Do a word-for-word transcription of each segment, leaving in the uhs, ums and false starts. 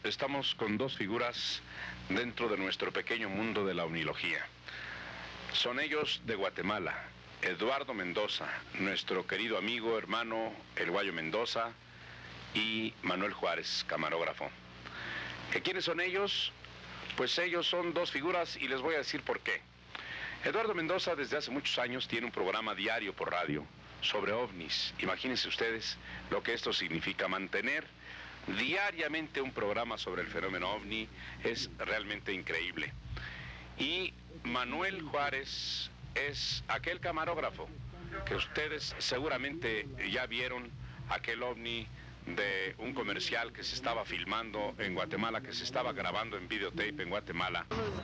estamos con dos figuras dentro de nuestro pequeño mundo de la ovnilogía. Son ellos de Guatemala, Eduardo Mendoza, nuestro querido amigo, hermano, el Guayo Mendoza, y Manuel Juárez, camarógrafo. ¿Que quiénes son ellos? Pues ellos son dos figuras y les voy a decir por qué. Eduardo Mendoza desde hace muchos años tiene un programa diario por radio sobre ovnis. Imagínense ustedes lo que esto significa. Mantener diariamente un programa sobre el fenómeno ovni es realmente increíble. Y Manuel Juárez es aquel camarógrafo que ustedes seguramente ya vieron, aquel ovni de un comercial que se estaba filmando en Guatemala, que se estaba grabando en videotape en Guatemala.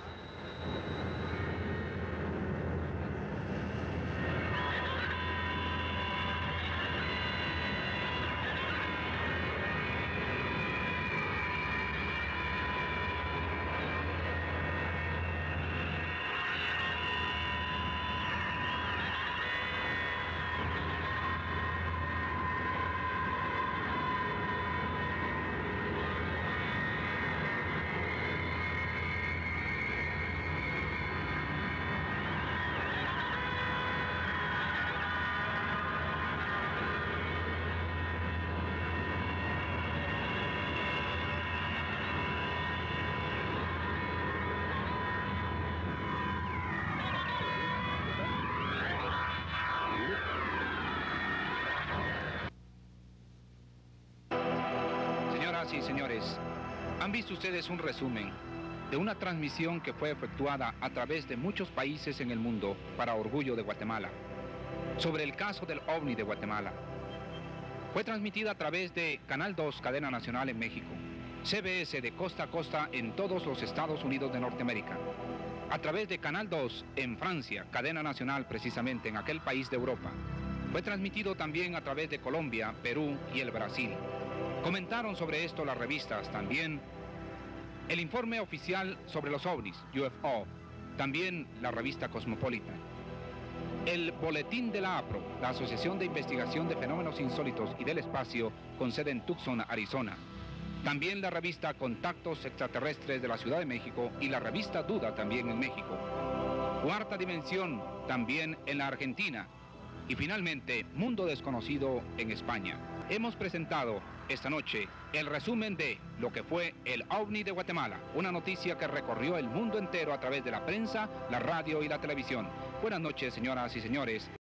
Señoras y señores, han visto ustedes un resumen de una transmisión que fue efectuada a través de muchos países en el mundo para orgullo de Guatemala, sobre el caso del ovni de Guatemala. Fue transmitida a través de Canal dos, Cadena Nacional en México, C B S de costa a costa en todos los Estados Unidos de Norteamérica, a través de Canal dos en Francia, Cadena Nacional precisamente en aquel país de Europa. Fue transmitido también a través de Colombia, Perú y el Brasil. Comentaron sobre esto las revistas, también el informe oficial sobre los ovnis, U F O, también la revista Cosmopolitan, el boletín de la A P R O, la Asociación de Investigación de Fenómenos Insólitos y del Espacio, con sede en Tucson, Arizona, también la revista Contactos Extraterrestres de la Ciudad de México y la revista Duda también en México, Cuarta Dimensión también en la Argentina y finalmente Mundo Desconocido en España. Hemos presentado esta noche el resumen de lo que fue el ovni de Guatemala, una noticia que recorrió el mundo entero a través de la prensa, la radio y la televisión. Buenas noches, señoras y señores.